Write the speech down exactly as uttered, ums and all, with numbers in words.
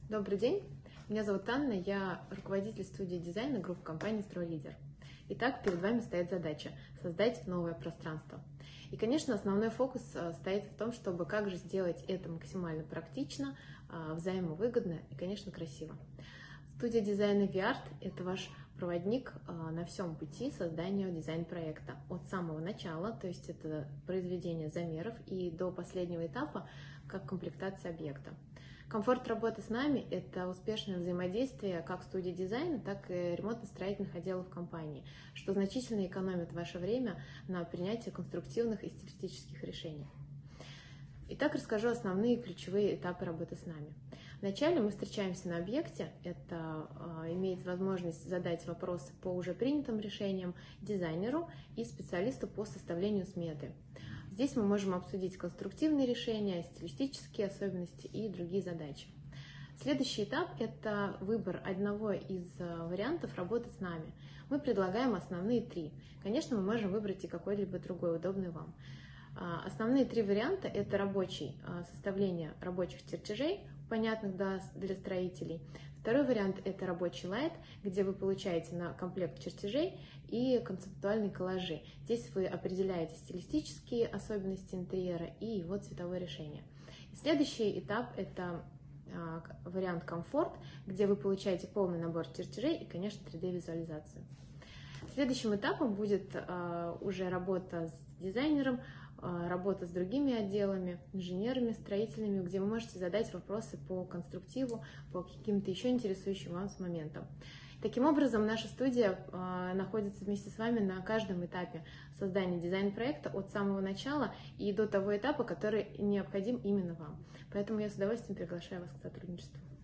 Добрый день, меня зовут Анна, я руководитель студии дизайна группы компании «Стройлидер». Итак, перед вами стоит задача – создать новое пространство. И, конечно, основной фокус стоит в том, чтобы как же сделать это максимально практично, взаимовыгодно и, конечно, красиво. Студия дизайна V-Art – это ваш проводник на всем пути создания дизайн-проекта. От самого начала, то есть это произведение замеров, и до последнего этапа, как комплектация объекта. Комфорт работы с нами – это успешное взаимодействие как студии дизайна, так и ремонтно-строительных отделов компании, что значительно экономит ваше время на принятие конструктивных и стилистических решений. Итак, расскажу основные ключевые этапы работы с нами. Вначале мы встречаемся на объекте, это э, имеет возможность задать вопросы по уже принятым решениям дизайнеру и специалисту по составлению сметы. Здесь мы можем обсудить конструктивные решения, стилистические особенности и другие задачи. Следующий этап – это выбор одного из вариантов работы с нами. Мы предлагаем основные три. Конечно, мы можем выбрать и какой-либо другой, удобный вам. Основные три варианта – это рабочий, составление рабочих чертежей, понятных для строителей. Второй вариант – это рабочий лайт, где вы получаете на комплект чертежей и концептуальные коллажи. Здесь вы определяете стилистические особенности интерьера и его цветовое решение. И следующий этап – это вариант комфорт, где вы получаете полный набор чертежей и, конечно, три дэ-визуализацию. Следующим этапом будет уже работа с дизайнером, работа с другими отделами, инженерами, строительными, где вы можете задать вопросы по конструктиву, по каким-то еще интересующим вас моментам. Таким образом, наша студия находится вместе с вами на каждом этапе создания дизайн-проекта от самого начала и до того этапа, который необходим именно вам. Поэтому я с удовольствием приглашаю вас к сотрудничеству.